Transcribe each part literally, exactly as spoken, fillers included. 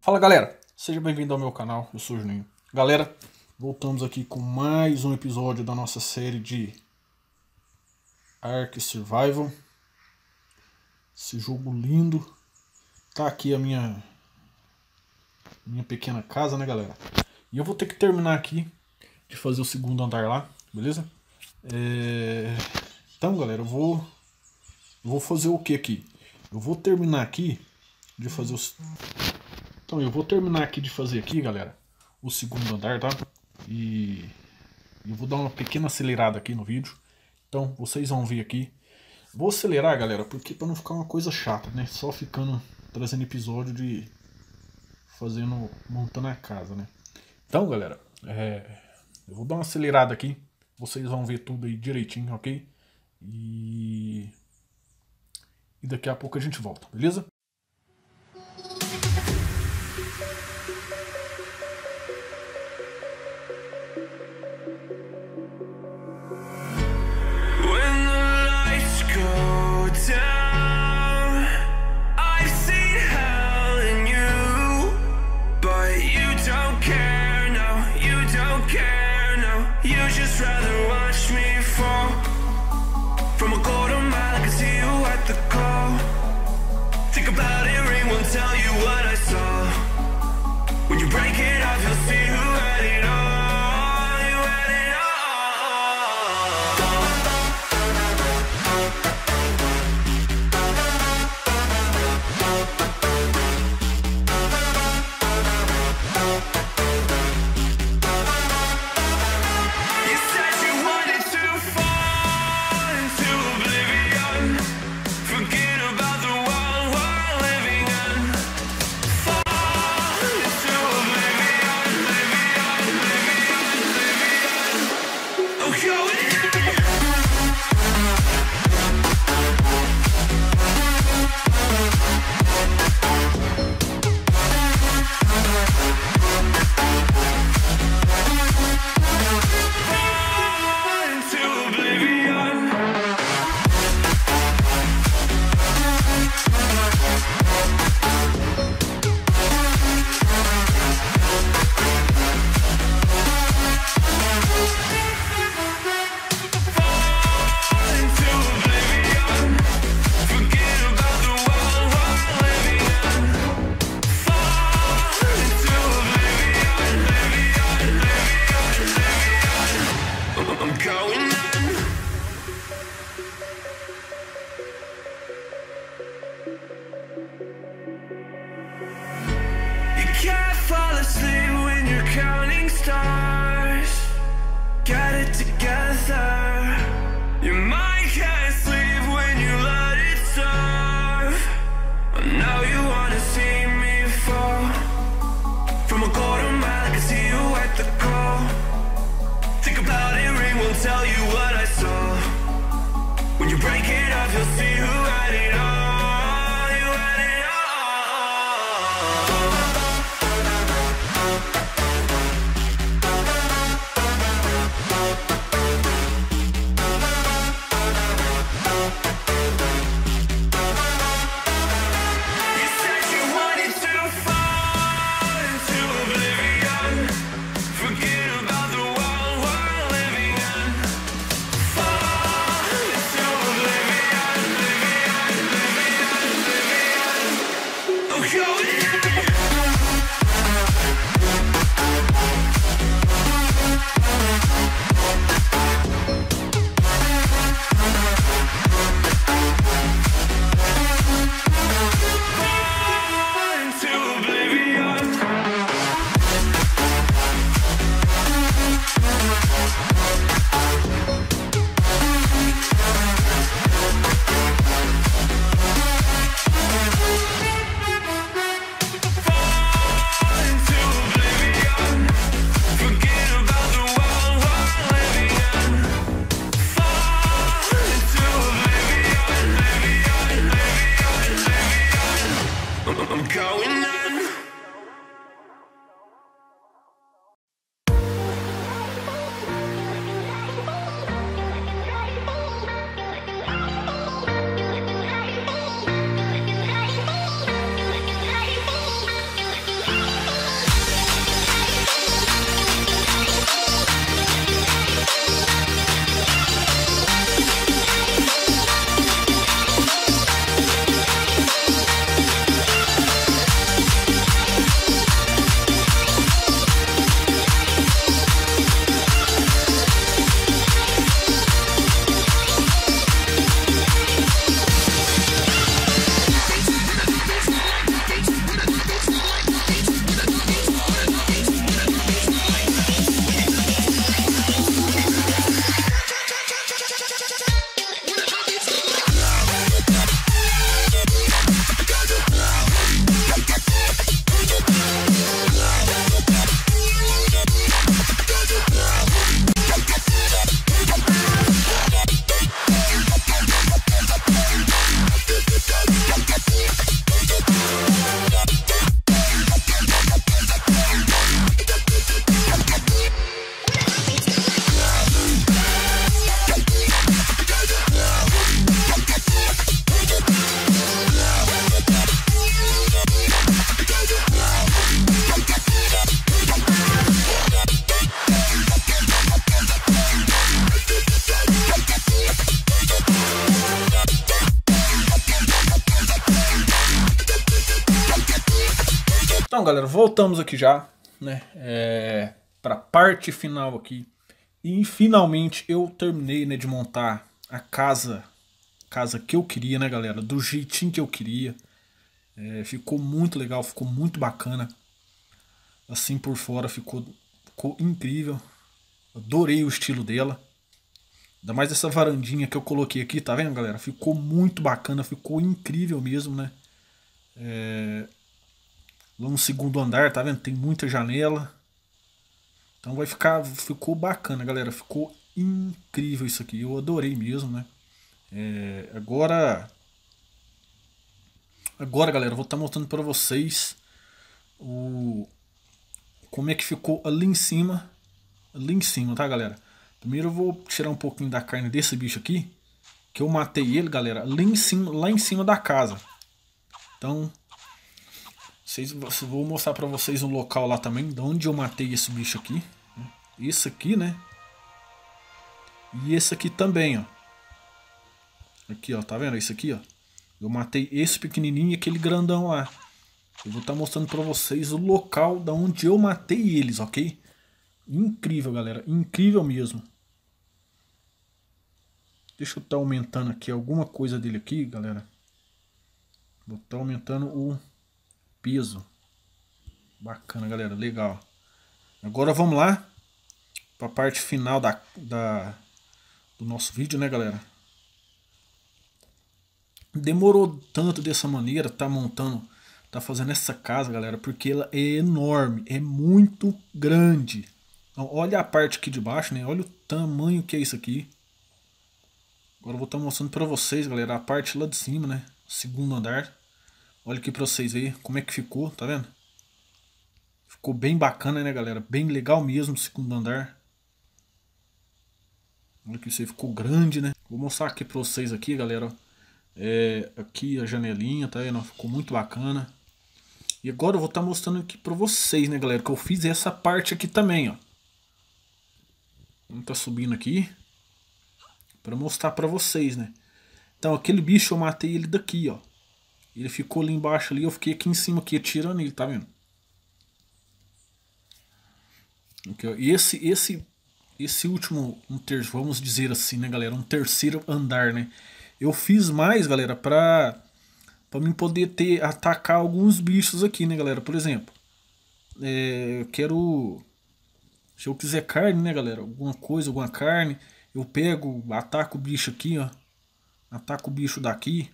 Fala galera, seja bem-vindo ao meu canal, eu sou o Juninho. Galera, voltamos aqui com mais um episódio da nossa série de Ark Survival. Esse jogo lindo. Tá aqui a minha minha pequena casa, né galera? E eu vou ter que terminar aqui de fazer o segundo andar lá, beleza? É... Então galera, eu vou, eu vou fazer o que aqui? Eu vou terminar aqui de fazer os... Então eu vou terminar aqui de fazer aqui, galera, o segundo andar, tá? E eu vou dar uma pequena acelerada aqui no vídeo. Então vocês vão ver aqui. Vou acelerar, galera, porque para não ficar uma coisa chata, né? Só ficando trazendo episódio de fazendo, montando a casa, né? Então, galera, é... eu vou dar uma acelerada aqui. Vocês vão ver tudo aí direitinho, ok? E e daqui a pouco a gente volta, beleza? You just rather watch me fall from a quarter mile. I can see you at the call. Think about it, ring won't tell you what I saw. When you break it off, you'll see who had it all. You had it all. Fall asleep when you're counting stars. Get it together. Your mind can't sleep when you let it serve. Now you wanna see me fall from a quarter mile. I can see you at the call. Think about it, ring won't tell you what I saw. When you break it off, you'll see who had it all. Fall into oblivion. Então, galera, voltamos aqui já, né, é, para a parte final aqui. E finalmente eu terminei, né, de montar a casa, casa que eu queria, né, galera, do jeitinho que eu queria. É, ficou muito legal, ficou muito bacana. Assim por fora ficou, ficou incrível. Adorei o estilo dela. Ainda mais essa varandinha que eu coloquei aqui, tá vendo, galera? Ficou muito bacana, ficou incrível mesmo, né? É... Lá no segundo andar, tá vendo? Tem muita janela. Então vai ficar, ficou bacana, galera. Ficou incrível isso aqui. Eu adorei mesmo, né? É... Agora, agora, galera, eu vou estar mostrando para vocês o como é que ficou ali em cima, ali em cima, tá, galera? Primeiro eu vou tirar um pouquinho da carne desse bicho aqui, que eu matei ele, galera, lá em cima, lá em cima da casa. Então, vocês, vou mostrar pra vocês um local lá também, de onde eu matei esse bicho aqui. Esse aqui, né? E esse aqui também, ó. Aqui, ó, tá vendo? Esse aqui, ó. Eu matei esse pequenininho e aquele grandão lá. Eu vou estar mostrando pra vocês o local de onde eu matei eles, ok? Incrível, galera, incrível mesmo. Deixa eu estar aumentando aqui alguma coisa dele aqui, galera. Vou estar aumentando o peso. Bacana, galera, legal. Agora vamos lá para a parte final da, da, do nosso vídeo, né, galera? Demorou tanto dessa maneira, tá montando, tá fazendo essa casa, galera, porque ela é enorme, é muito grande. Então, olha a parte aqui de baixo, né? Olha o tamanho que é isso aqui. Agora eu vou estar mostrando para vocês, galera, a parte lá de cima, né? Segundo andar. Olha aqui para vocês verem como é que ficou, tá vendo? Ficou bem bacana, né, galera? Bem legal mesmo o segundo andar. Olha que isso ficou grande, né? Vou mostrar aqui para vocês aqui, galera. É, aqui a janelinha, tá vendo? Ficou muito bacana. E agora eu vou estar mostrando aqui para vocês, né, galera, que eu fiz essa parte aqui também, ó. Vamos tá subindo aqui para mostrar para vocês, né? Então aquele bicho eu matei ele daqui, ó. Ele ficou ali embaixo ali, eu fiquei aqui em cima aqui atirando ele, tá vendo? Aqui, ó. E esse esse esse último, um ter, vamos dizer assim, né, galera, um terceiro andar, né? Eu fiz mais, galera, para para mim poder ter atacar alguns bichos aqui, né, galera? Por exemplo, é, eu quero, se eu quiser carne, né, galera, alguma coisa, alguma carne, eu pego, ataco o bicho aqui, ó. Ataco o bicho daqui.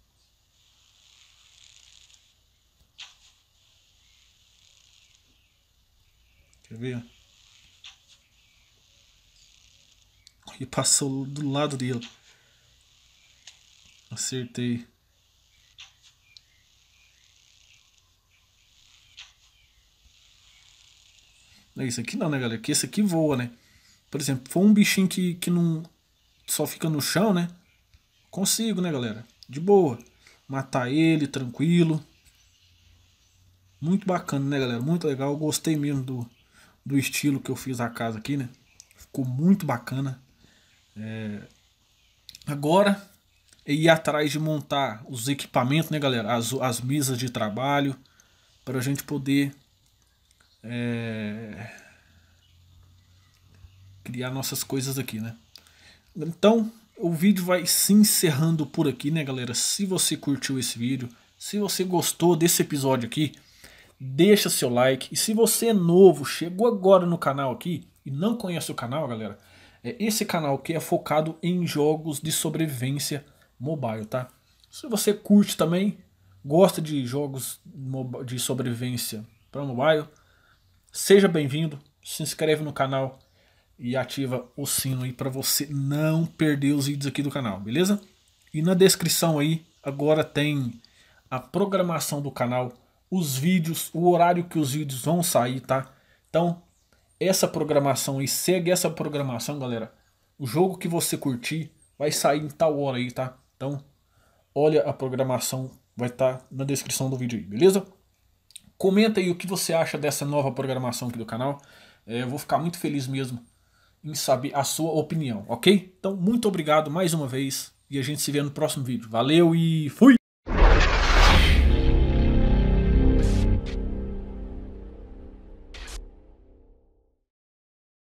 Quer ver? E passou do lado dele. Acertei. É isso aqui não, né, galera? Que esse aqui voa, né? Por exemplo, for um bichinho que, que não só fica no chão, né? Consigo, né, galera? De boa. Matar ele, tranquilo. Muito bacana, né, galera? Muito legal. Eu gostei mesmo do, do estilo que eu fiz a casa aqui, né? Ficou muito bacana. É... Agora é ir atrás de montar os equipamentos, né, galera? As, as mesas de trabalho. Para a gente poder... É... criar nossas coisas aqui, né? Então, o vídeo vai se encerrando por aqui, né, galera? Se você curtiu esse vídeo, se você gostou desse episódio aqui, deixa seu like. E se você é novo, chegou agora no canal aqui e não conhece o canal, galera, é esse canal que é focado em jogos de sobrevivência mobile, tá? Se você curte também, gosta de jogos de sobrevivência para mobile, seja bem-vindo, se inscreve no canal e ativa o sino aí para você não perder os vídeos aqui do canal, beleza? E na descrição aí agora tem a programação do canal, os vídeos, o horário que os vídeos vão sair, tá? Então, essa programação aí, segue essa programação, galera. O jogo que você curtir vai sair em tal hora aí, tá? Então, olha a programação, vai estar na descrição do vídeo aí, beleza? Comenta aí o que você acha dessa nova programação aqui do canal. É, eu vou ficar muito feliz mesmo em saber a sua opinião, ok? Então, muito obrigado mais uma vez e a gente se vê no próximo vídeo. Valeu e fui!